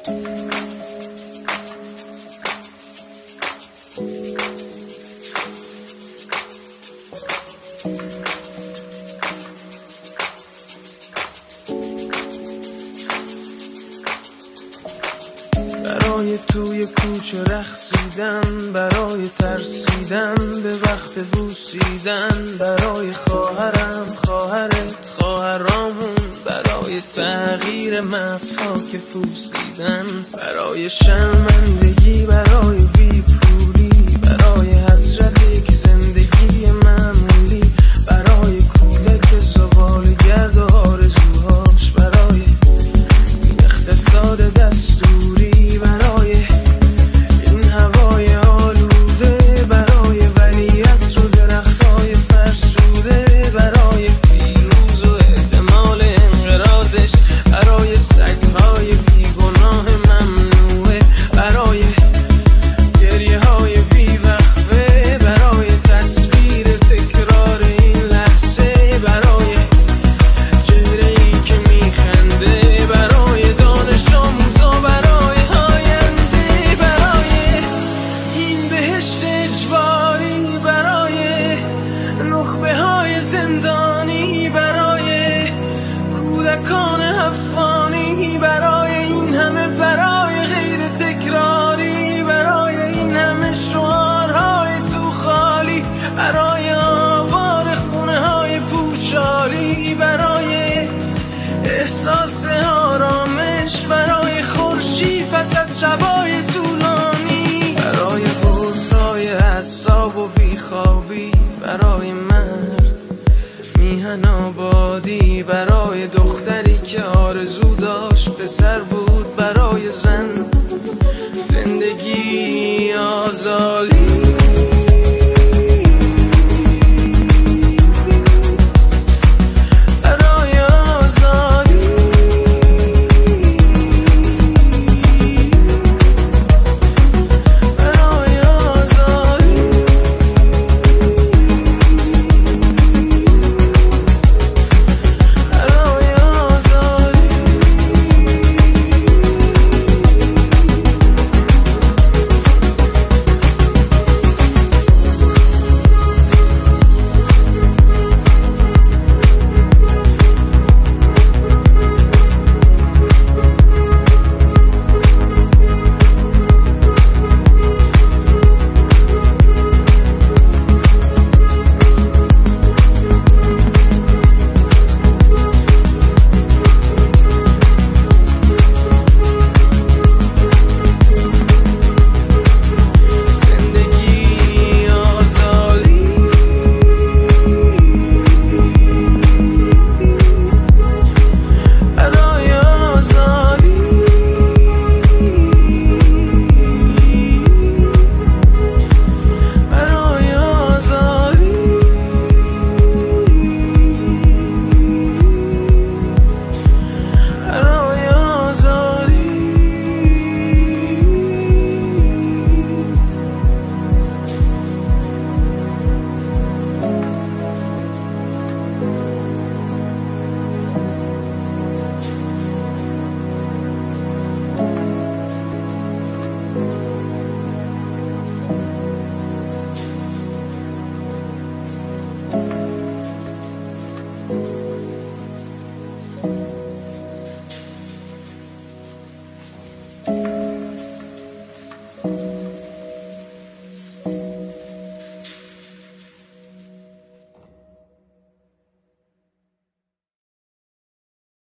برای توی کوچه رقصیدن، برای ترسیدن به وقت بوسیدن، برای خواهرم، خواهرت، خواهرامون، برای تغییر مغزها که پوسیدن، برای شرمندگی، برای بیپولی، برای حسرت یک زندگی معمولی، برای کودک سوالگرد و آرزوهاش، برای این اقتصاد دستوری، برای این هوای آلوده، برای ولیعصر و درختای فرسوده، برای پیروز و احتمال انقراضش، برای سگهای بیگناه ممنوعه، برای گریه های بیوقفه، برای تصویر تکرار این لحظه، برای چهره ای که میخنده، برای دانش آموزا، برای آینده، برای این بهشت اجباری، برای نخبه های زندانی، برای کودکان افغانی، برای این همه، برای غیر تکراری، برای این همه شعارهای تو خالی، برای آوار خونه های پوشالی، برای احساس آرامش، برای خورشید پس از شبای طولانی، برای قرصای اعصاب و بیخوابی، برای مرد میهن آبادی، برای دختری که آرزو داشت پسر بود، برای زن زندگی آزادی.